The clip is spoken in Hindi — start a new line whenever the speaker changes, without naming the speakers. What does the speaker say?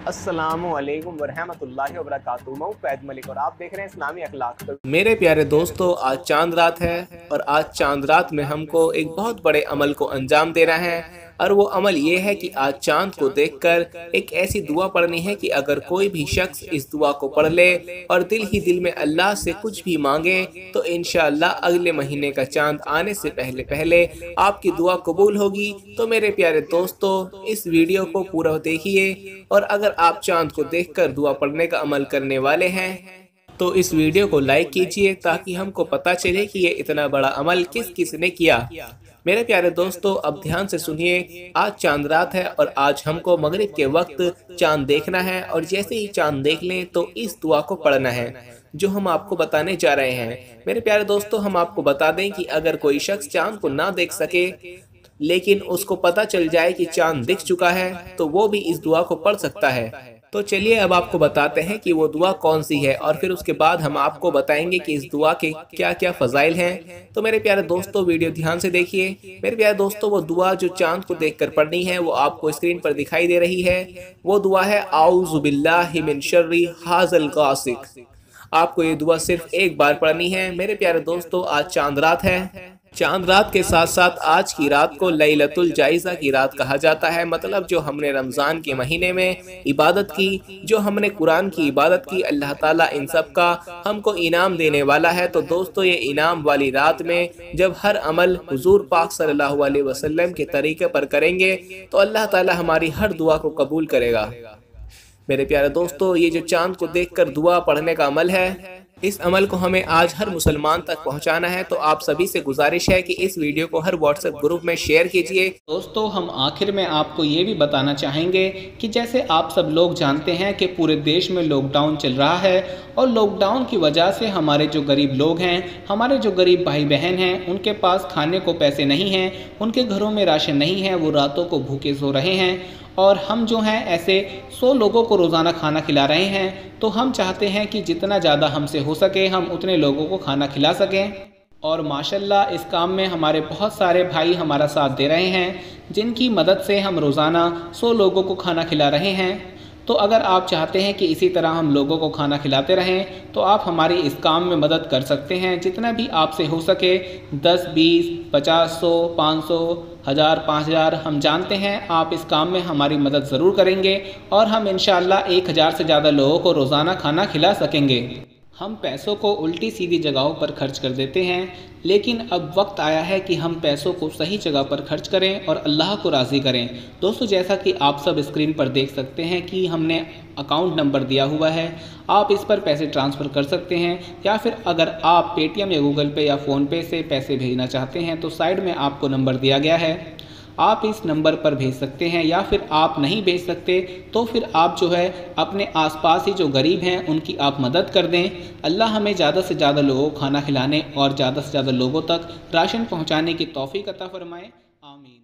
अस्सलामुअलैकुम वरहमतुल्लाहि वबरकातुहू। मैं फैद मलिक और आप देख रहे हैं इस्लामी अखलाक।
मेरे प्यारे दोस्तों, आज चांद रात है और आज चांद रात में हमको एक बहुत बड़े अमल को अंजाम देना है। और वो अमल ये है कि आज चांद को देखकर एक ऐसी दुआ पढ़नी है कि अगर कोई भी शख्स इस दुआ को पढ़ ले और दिल ही दिल में अल्लाह से कुछ भी मांगे तो इंशाअल्लाह अगले महीने का चांद आने से पहले पहले आपकी दुआ कबूल होगी। तो मेरे प्यारे दोस्तों, इस वीडियो को पूरा देखिए और अगर आप चांद को देखकर दुआ पढ़ने का अमल करने वाले हैं तो इस वीडियो को लाइक कीजिए ताकि हमको पता चले कि ये इतना बड़ा अमल किस किस ने किया। मेरे प्यारे दोस्तों, अब ध्यान से सुनिए। आज चांद रात है और आज हमको मगरिब के वक्त चांद देखना है और जैसे ही चांद देख लें तो इस दुआ को पढ़ना है जो हम आपको बताने जा रहे हैं। मेरे प्यारे दोस्तों, हम आपको बता दें कि अगर कोई शख्स चांद को ना देख सके लेकिन उसको पता चल जाए कि चांद दिख चुका है तो वो भी इस दुआ को पढ़ सकता है। तो चलिए अब आपको बताते हैं कि वो दुआ कौन सी है और फिर उसके बाद हम आपको बताएंगे कि इस दुआ के क्या क्या फजाइल हैं। तो मेरे प्यारे दोस्तों, वीडियो ध्यान से देखिए। मेरे प्यारे दोस्तों, वो दुआ जो चांद को देखकर पढ़नी है वो आपको स्क्रीन पर दिखाई दे रही है। वो दुआ है आऊज़ु बिल्लाहि मिन शर्रि हाज़िल गासिक। आपको ये दुआ सिर्फ एक बार पढ़नी है। मेरे प्यारे दोस्तों, आज चांद रात है। चांद रात के साथ साथ आज की रात को लैलतुल जायज़ा की रात कहा जाता है। मतलब जो हमने रमज़ान के महीने में इबादत की, जो हमने कुरान की इबादत की, अल्लाह ताला इन सब का हमको इनाम देने वाला है। तो दोस्तों, ये इनाम वाली रात में जब हर अमल हुजूर पाक सल्लल्लाहु अलैहि वसल्लम के तरीके पर करेंगे तो अल्लाह ताला हमारी हर दुआ को कबूल करेगा। मेरे प्यारे दोस्तों, ये जो चांद को देखकर दुआ पढ़ने का अमल है, इस अमल को हमें आज हर मुसलमान तक पहुंचाना है। तो आप सभी से गुजारिश है कि इस वीडियो को हर व्हाट्सएप ग्रुप में शेयर कीजिए।
दोस्तों, हम आखिर में आपको ये भी बताना चाहेंगे कि जैसे आप सब लोग जानते हैं कि पूरे देश में लॉकडाउन चल रहा है और लॉकडाउन की वजह से हमारे जो गरीब लोग हैं, हमारे जो गरीब भाई बहन हैं, उनके पास खाने को पैसे नहीं हैं, उनके घरों में राशन नहीं है, वो रातों को भूखे सो रहे हैं और हम जो हैं ऐसे 100 लोगों को रोज़ाना खाना खिला रहे हैं। तो हम चाहते हैं कि जितना ज़्यादा हमसे हो सके हम उतने लोगों को खाना खिला सकें। और माशाल्लाह इस काम में हमारे बहुत सारे भाई हमारा साथ दे रहे हैं, जिनकी मदद से हम रोज़ाना 100 लोगों को खाना खिला रहे हैं। तो अगर आप चाहते हैं कि इसी तरह हम लोगों को खाना खिलाते रहें तो आप हमारी इस काम में मदद कर सकते हैं। जितना भी आपसे हो सके 10, 20, 50, 100, 500, 1000, 5000, हम जानते हैं आप इस काम में हमारी मदद ज़रूर करेंगे और हम इंशाअल्लाह 1000 से ज़्यादा लोगों को रोज़ाना खाना खिला सकेंगे। हम पैसों को उल्टी सीधी जगहों पर खर्च कर देते हैं, लेकिन अब वक्त आया है कि हम पैसों को सही जगह पर खर्च करें और अल्लाह को राज़ी करें। दोस्तों, जैसा कि आप सब स्क्रीन पर देख सकते हैं कि हमने अकाउंट नंबर दिया हुआ है, आप इस पर पैसे ट्रांसफ़र कर सकते हैं या फिर अगर आप पेटीएम या गूगल पे या फ़ोनपे से पैसे भेजना चाहते हैं तो साइड में आपको नंबर दिया गया है, आप इस नंबर पर भेज सकते हैं। या फिर आप नहीं भेज सकते तो फिर आप जो है अपने आसपास ही जो गरीब हैं उनकी आप मदद कर दें। अल्लाह हमें ज़्यादा से ज़्यादा लोगों को खाना खिलाने और ज़्यादा से ज़्यादा लोगों तक राशन पहुंचाने की तौफीक अता फरमाए। आमीन।